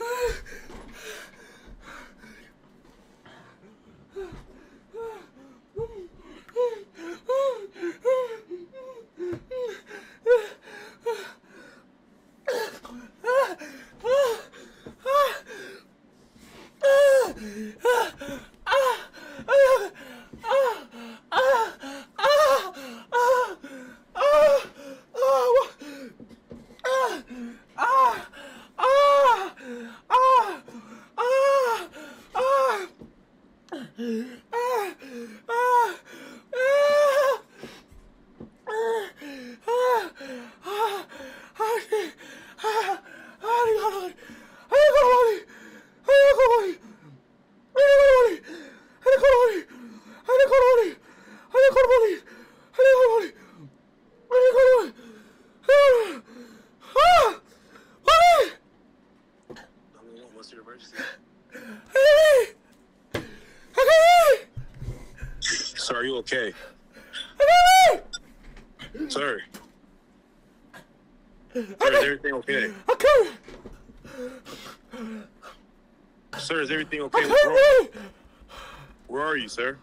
What's your emergency? Sir, are you okay? Sir. Sir, is everything okay? Sir, is everything okay? What's wrong? Where are you, sir?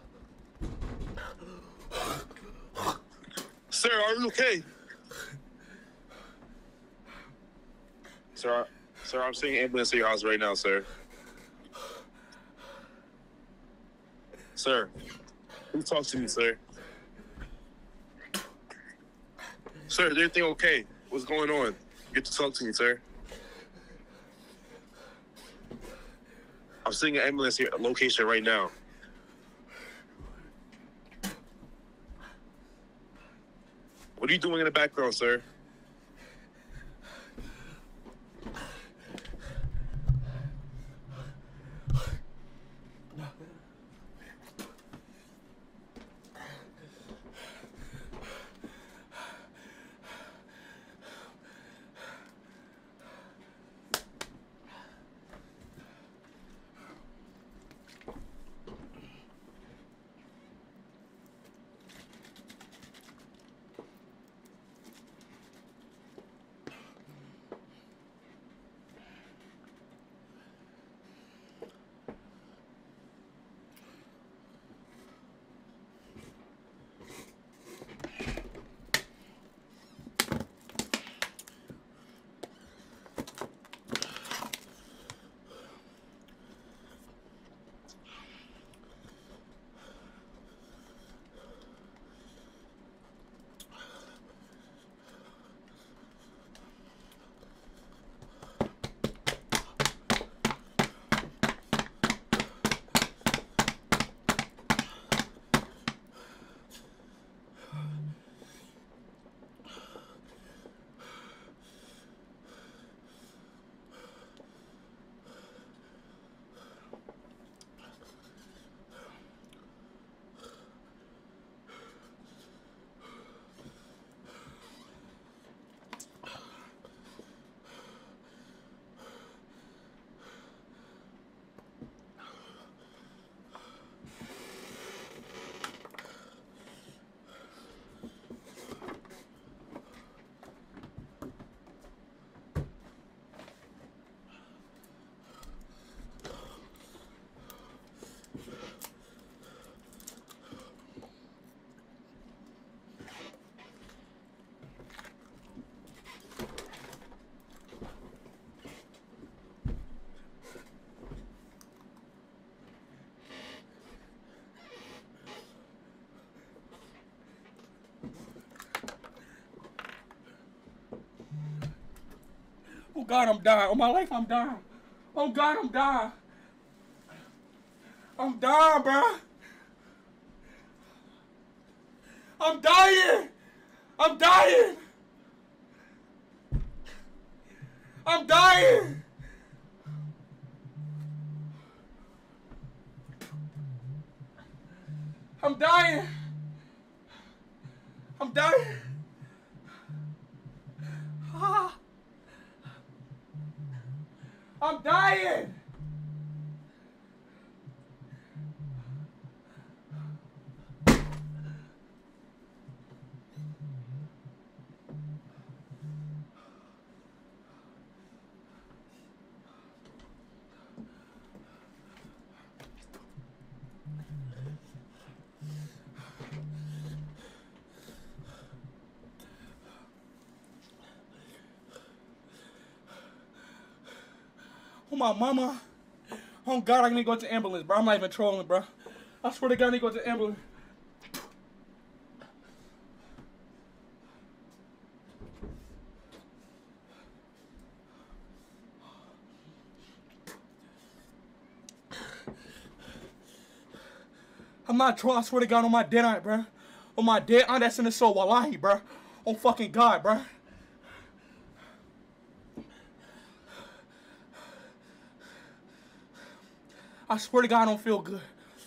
Sir, are you okay? Sir, I'm seeing an ambulance at your house right now, sir. Sir, please talk to me, sir. Sir, is everything okay? What's going on? Get to talk to me, sir. I'm seeing an ambulance here, location right now. What are you doing in the background, sir? Oh God, I'm dying. On my life, I'm dying. Oh God, I'm dying. I'm dying, bro. I'm dying. I'm dying. I'm dying. I'm dying. I'm dying. Ah. I'm dying. Oh my mama. Oh God, I need to go to the ambulance, bro. I'm not even trolling, bro. I swear to God, I need to go to the ambulance. I'm not trolling. I swear to God, on my dead aunt, bro. On my dead aunt that's in the soul, wallahi, bro. On fucking God, bro. I swear to God, I don't feel good.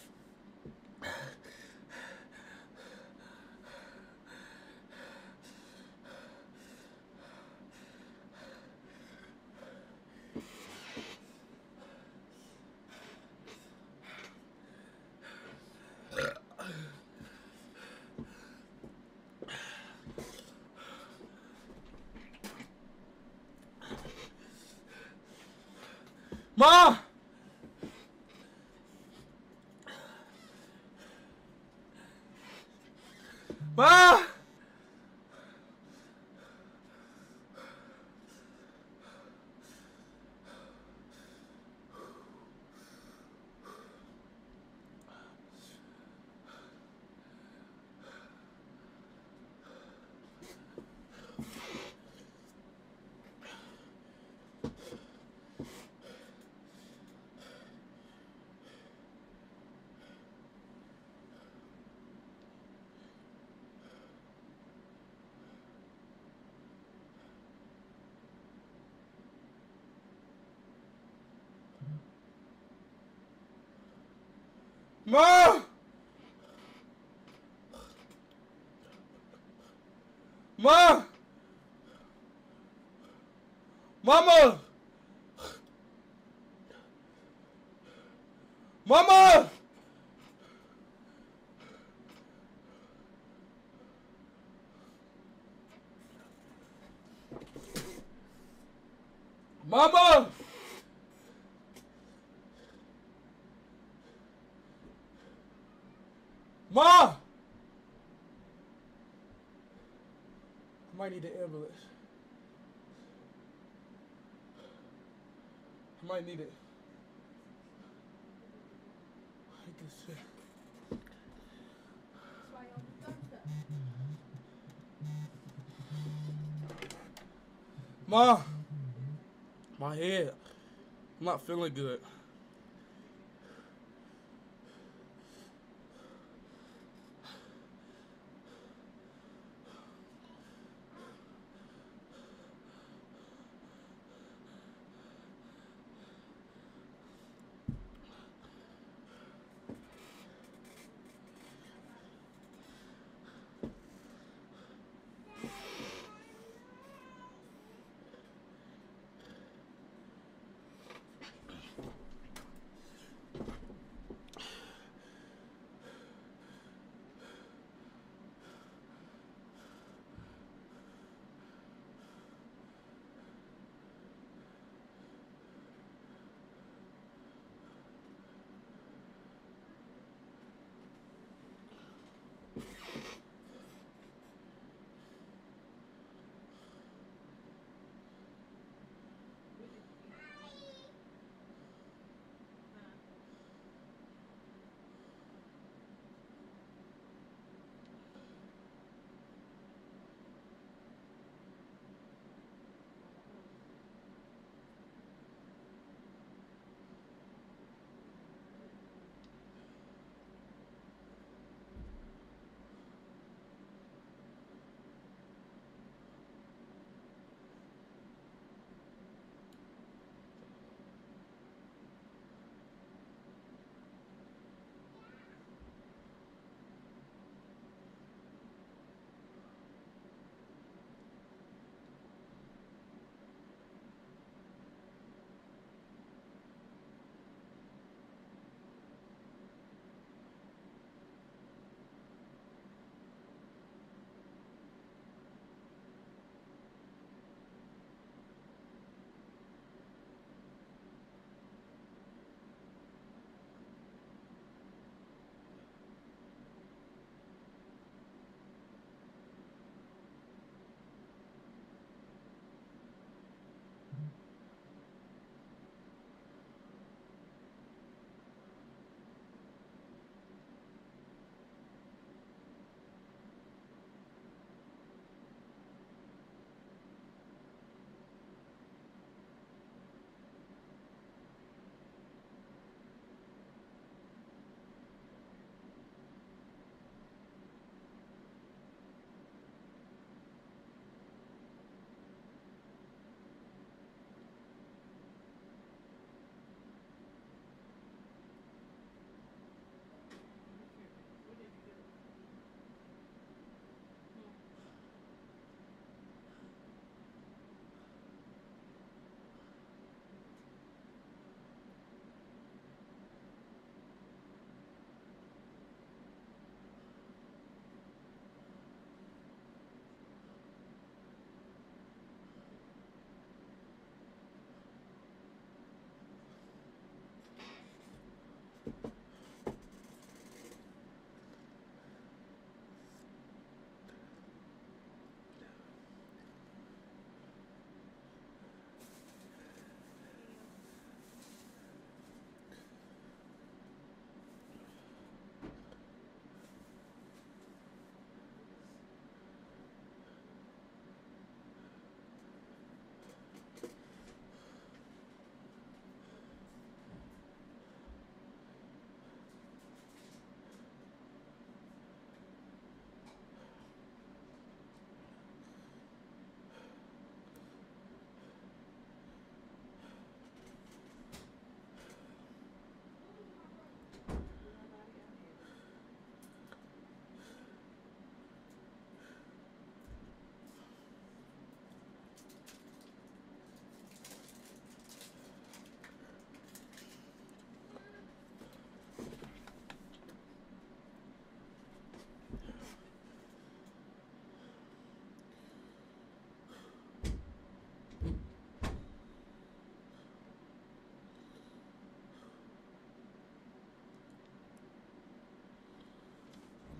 Ma! Ma! Ma! Ma! Mama! Mama! Mama! Ma! I might need the ambulance. I might need it. I hate this shit. Ma! My head. I'm not feeling good.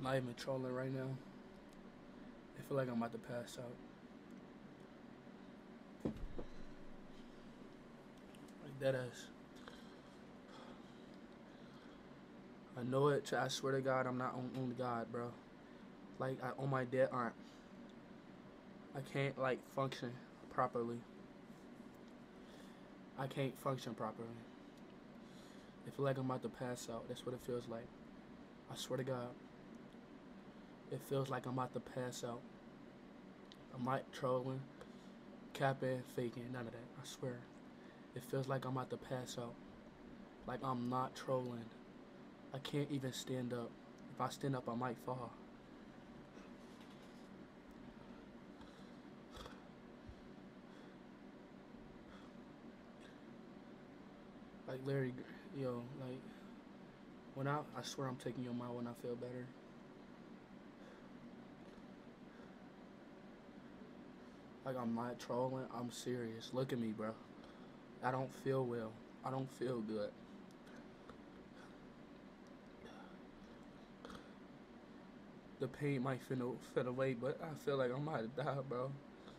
not even trolling right now. I feel like I'm about to pass out. Like that ass. I know it. I swear to God, I'm not on God, bro. Like, on my dead aunt. I can't, like, function properly. I can't function properly. I feel like I'm about to pass out. That's what it feels like. I swear to God. It feels like I'm about to pass out. I'm not trolling, capping, faking, none of that. I swear. It feels like I'm about to pass out. Like I'm not trolling. I can't even stand up. If I stand up, I might fall. Like Larry, yo, like when I swear I'm taking your mind when I feel better. Like I'm not trolling, I'm serious. Look at me, bro. I don't feel well. I don't feel good. The pain might fit away, but I feel like I'm about to die, bro.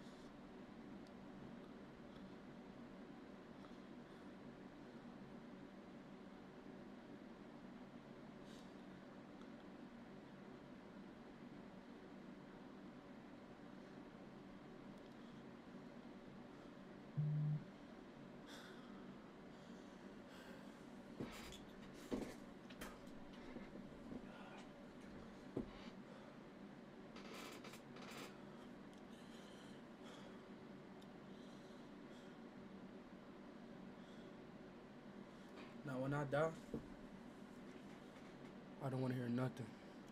Now when I die, I don't want to hear nothing.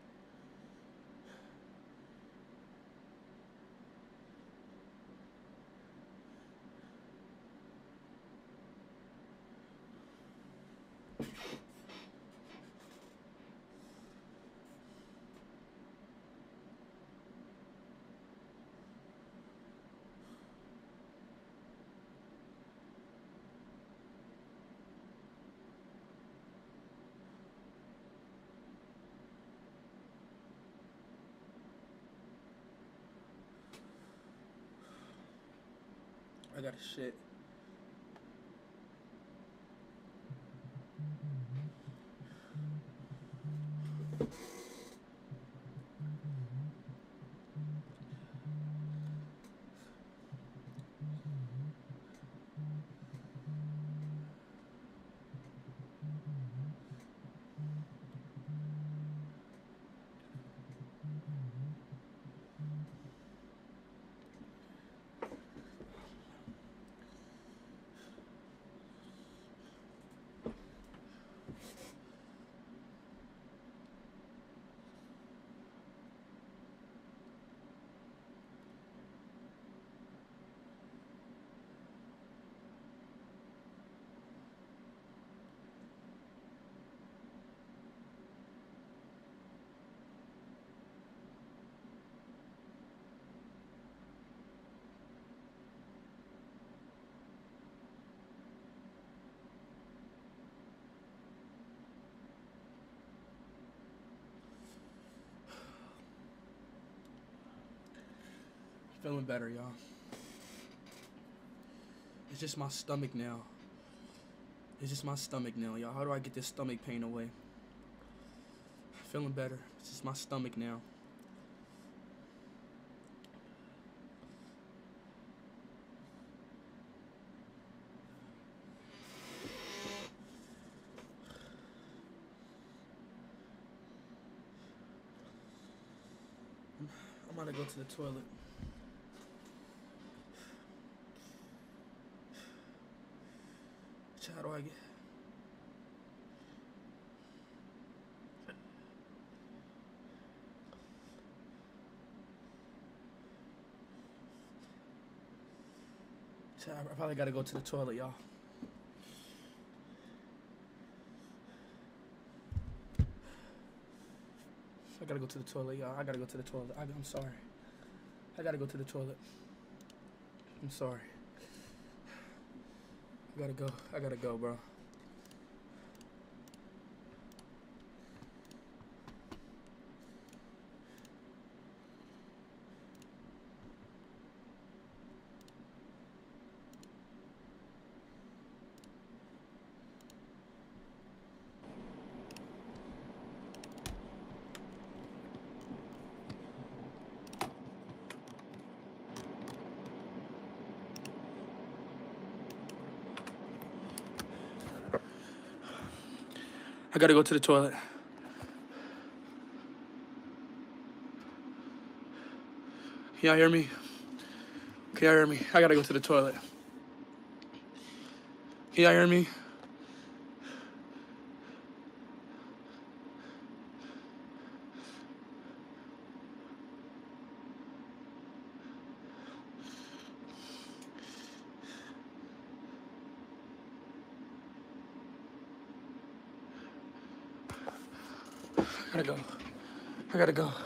I got a shit. Feeling better, y'all. It's just my stomach now. It's just my stomach now, y'all. How do I get this stomach pain away? Feeling better. It's just my stomach now. I'm gonna go to the toilet. How do I get? I probably gotta go to the toilet, y'all. I gotta go to the toilet, y'all. I gotta go to the toilet. I'm sorry. I gotta go to the toilet. I'm sorry. I gotta go. I gotta go, bro. I gotta go to the toilet. Can y'all hear me? Can y'all hear me? I gotta go to the toilet. Can y'all hear me? I gotta go. I gotta go.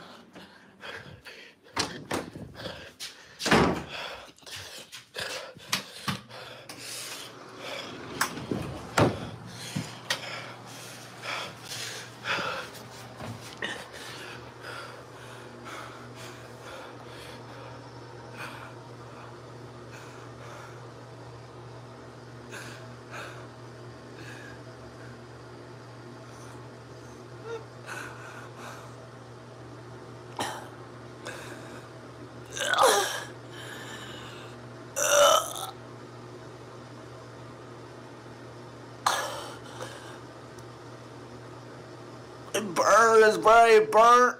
It burns, bro. It burnt.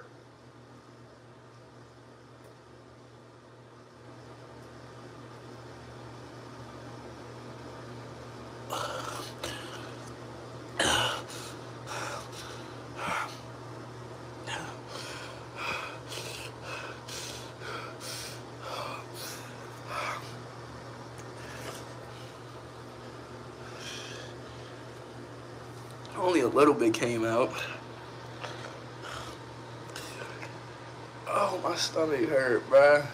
Only a little bit came out. Oh, my stomach hurt, bruh.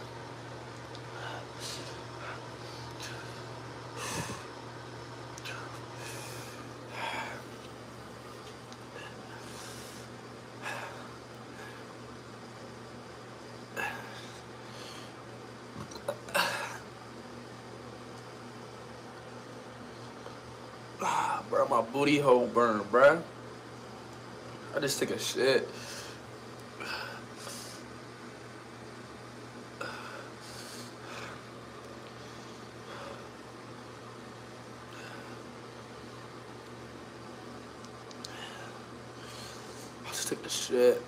Bro, my booty hole burned, bruh. I just took a shit. I just took a shit.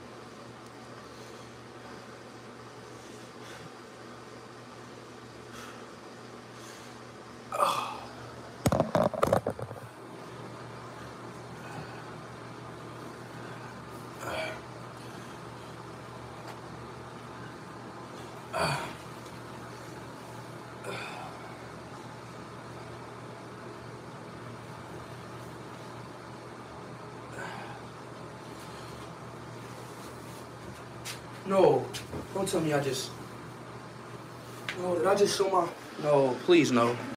No, don't tell me I just... No, did I just show my... No, please, no.